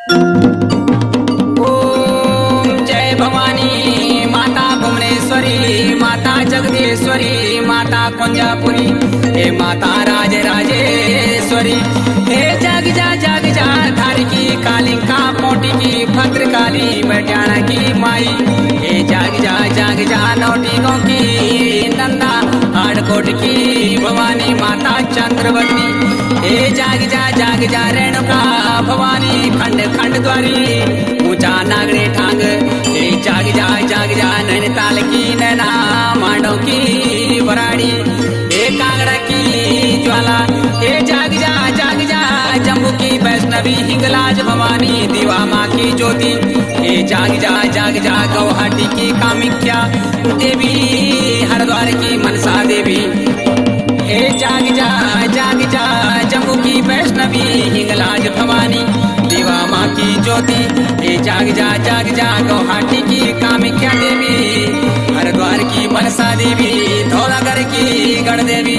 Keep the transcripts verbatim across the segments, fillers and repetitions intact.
ओम जय भवानी माता भुवनेश्वरी, माता जगदीश्वरी, माता कुंजापुरी, हे माता राज राजेश्वरी। हे जग जा जग जा धारी की कालिका मोटी की भद्रकाली बटाना की माई। हे जग जा जग जा नौटी गौ की नंदा हाड़कोट की भवानी माता चंद्रवती। हे जाग जा जाग जा रेणुका भवानी खंड खंड द्वारी ऊंचा नागरे ठांग। हे जाग जा जाग जा नैनीताल की नैना मांडो की बराड़ी, हे कांगड़ा की ज्वाला। हे जाग जा जाग जा जम्मू की वैष्णवी हिंगलाज भवानी दीवा माँ की ज्योति। हे जाग जा जाग जा गौहाटी की कामाख्या देवी, हरिद्वार की मनसा देवी। हे जाग जा जाग जा जम्मू की वैष्णवी हिंगलाज भवानी दीवा माँ की ज्योति। हे जाग जा जाग जा गौहाटी की कामाख्या देवी, हरिद्वार की मनसा देवी, धौलागर की गण देवी,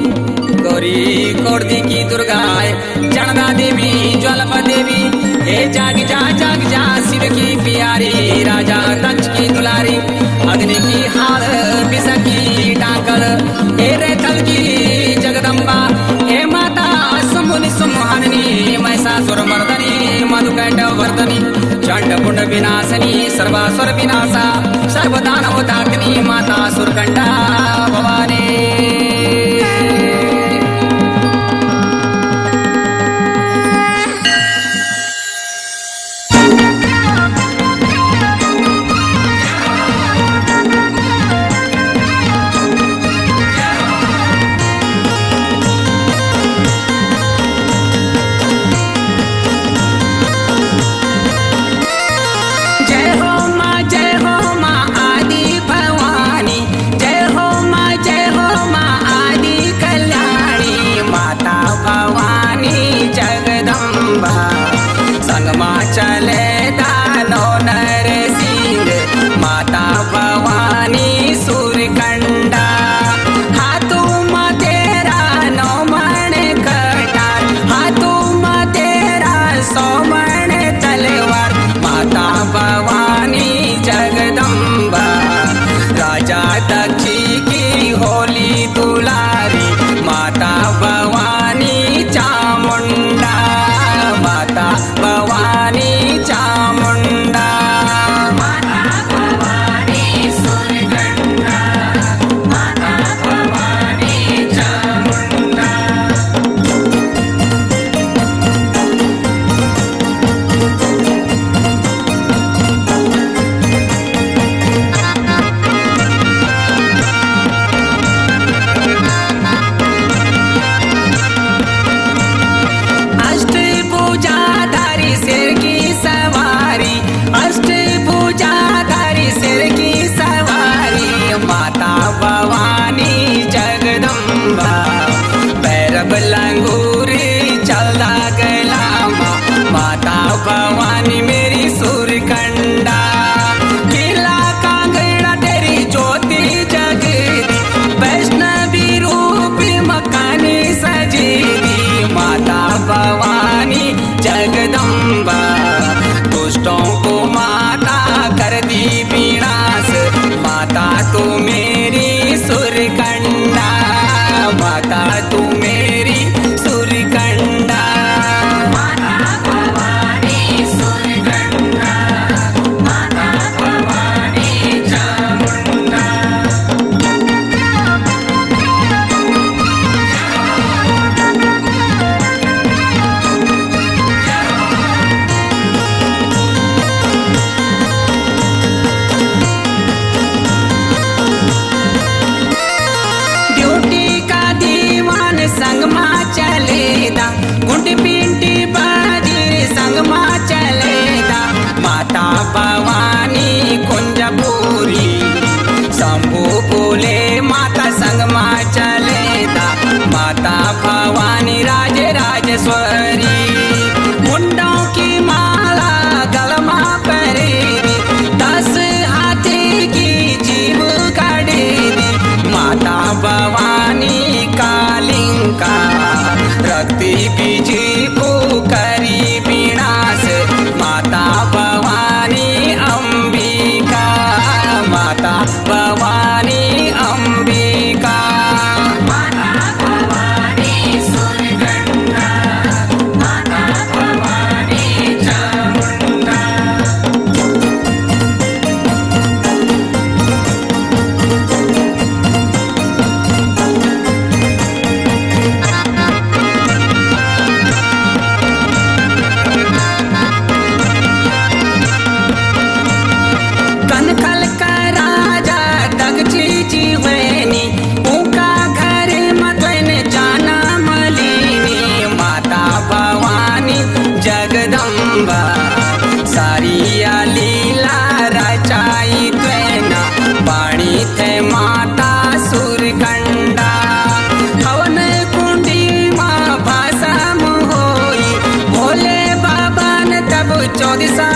गौरी कोर्दी की दुर्गा, चंदा देवी, ज्वालपा देवी। हे जाग जा जाग जा शिव की प्यारी, राजा दक्ष की दुलारी, अग्नि की हार विष की डाकल, हे रेतल की जगदम्बा। हे माता शंभुनि संहारिणी, महिषासुर मर्दनी, मधुकैटभ वर्धनी, चंड पुंड विनाशनी, सर्वासुर विनाशा, सर्वदानव दाकिनी, माता सुरकंडा भवानी। जय हो माँ जय हो माँ आदि भवानी, जय हो माँ जय दिशा